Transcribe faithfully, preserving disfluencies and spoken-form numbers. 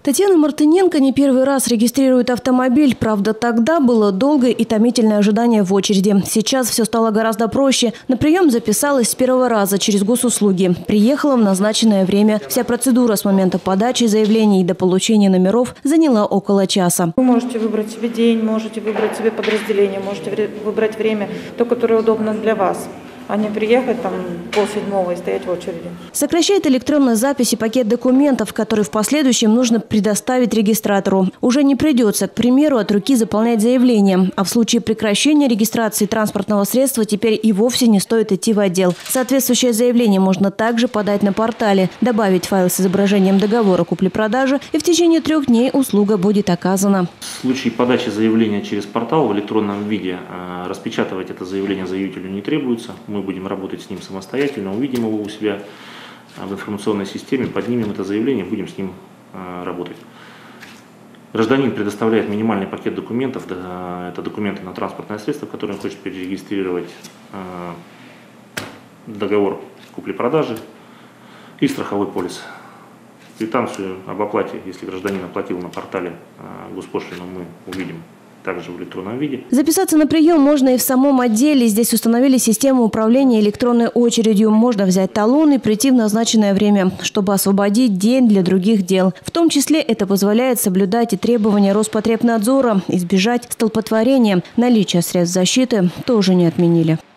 Татьяна Мартыненко не первый раз регистрирует автомобиль. Правда, тогда было долгое и томительное ожидание в очереди. Сейчас все стало гораздо проще. На прием записалась с первого раза через госуслуги. Приехала в назначенное время. Вся процедура с момента подачи заявлений до получения номеров заняла около часа. Вы можете выбрать себе день, можете выбрать себе подразделение, можете выбрать время, то, которое удобно для вас. А не приехать там полседьмого и стоять в очереди. Сокращает электронная запись и пакет документов, который в последующем нужно предоставить регистратору. Уже не придется, к примеру, от руки заполнять заявление. А в случае прекращения регистрации транспортного средства теперь и вовсе не стоит идти в отдел. Соответствующее заявление можно также подать на портале, добавить файл с изображением договора купли-продажи, и в течение трех дней услуга будет оказана. В случае подачи заявления через портал в электронном виде распечатывать это заявление заявителю не требуется. Мы будем работать с ним самостоятельно, увидим его у себя в информационной системе, поднимем это заявление, будем с ним работать. Гражданин предоставляет минимальный пакет документов, это документы на транспортное средство, которое он хочет перерегистрировать, договор купли-продажи и страховой полис. Квитанцию об оплате, если гражданин оплатил на портале госпошлину, мы увидим также в электронном виде. Записаться на прием можно и в самом отделе. Здесь установили систему управления электронной очередью. Можно взять талон и прийти в назначенное время, чтобы освободить день для других дел. В том числе это позволяет соблюдать и требования Роспотребнадзора, избежать столпотворения. Наличие средств защиты тоже не отменили.